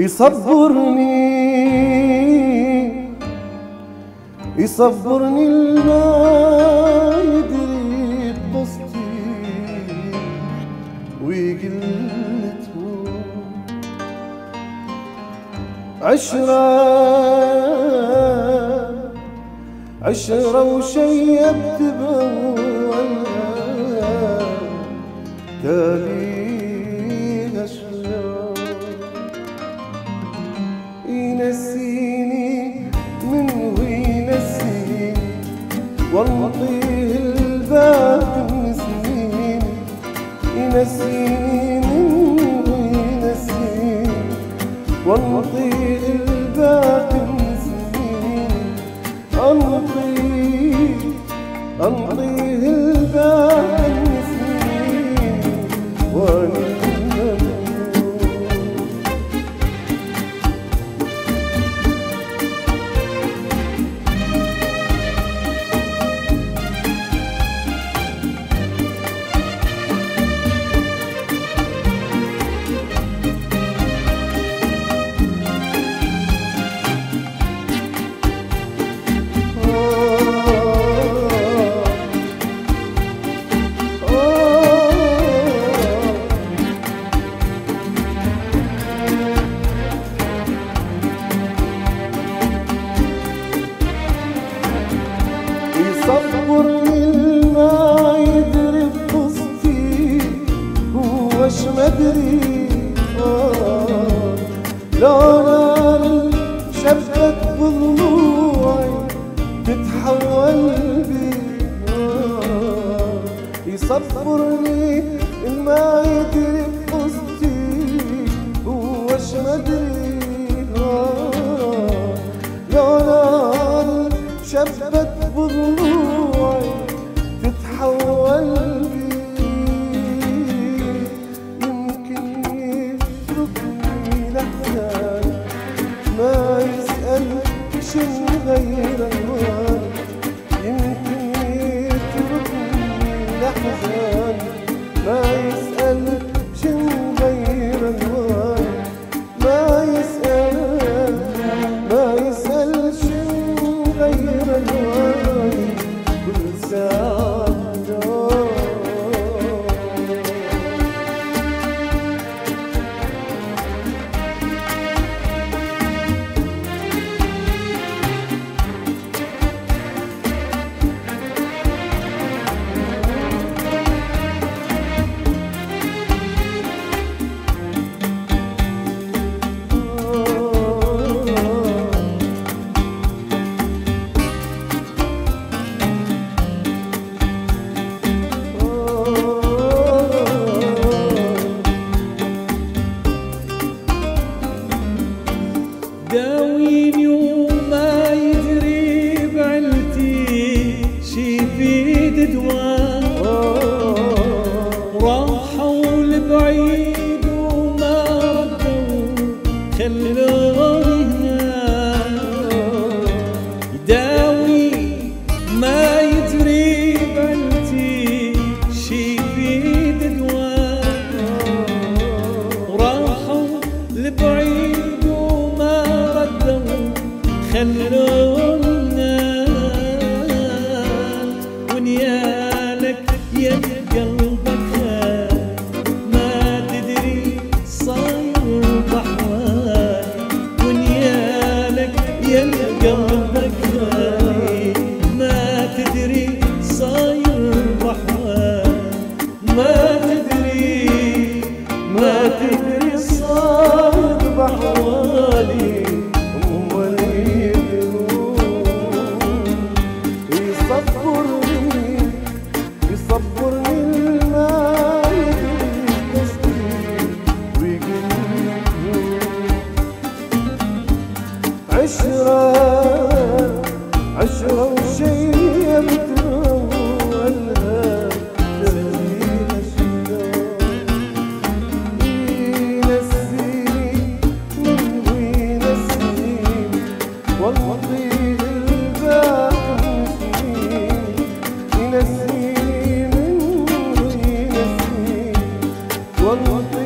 يصبرني الما يدري بقصتي وقلته عشرة وشيبت بأولها تاليها شجار ينسيني منه ينسيني والله الباقي من سنين ينسيني منه ينسيني والله الباقي من سنين أنطيه الباقي من سنين وأنا يصبرني الما يدري بقصتي هوش مدري لو نار شبت بضلوعي تتحول بي يصبرني الما يدري بقصتي هوش مدري لو نار شبت بضلوعي تتحول بي يمكن يتركني لحزان ما يسأل شن غير الوان يمكن يتركني لحزان ما يسأل شن غير الوان ما يسأل شن غير الوان كل ساعة داويني وما يدري بعلتي شي في دواء راحوا لبعيد وما ردوا خلوني هنا يداوي ما يدري بعلتي شي في دواء راحوا لبعيد خلونا ونيالك يا قلبك ما تدري صاير بحوالي ونيالك يا قلبك ما تدري صاير بحوالي ما تدري صاير بحوالي يصبرني الما يدري قصدي ويقلته عشرة وشيبت أولها تاليها شجار ينسيني منه ينسيني والله الباقي ينسيني منه ينسيني والله